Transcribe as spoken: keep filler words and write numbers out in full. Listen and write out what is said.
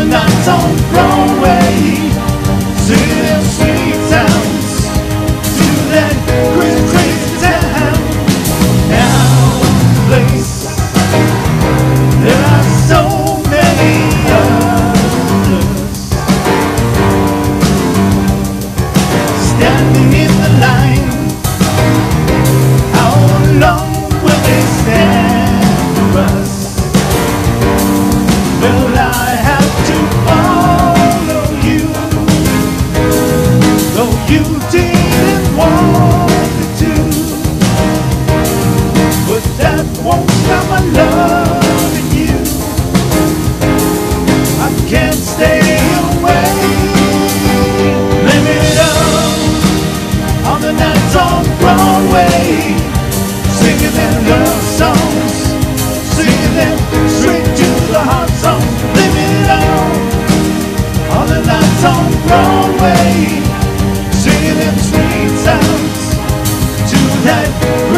the nights on Broadway, singing them sweet sounds to that crazy, crazy town. Now, place, there are so many others standing in the line. How long will they stand for us? Well, I have to follow you, though you didn't want me to. But that won't stop my loving you. I can't stay away. Live it up on the nights on Broadway, singing them love songs, singing them straight to the heart songs. Live it up on the nights on Broadway, singing them sweet sounds to that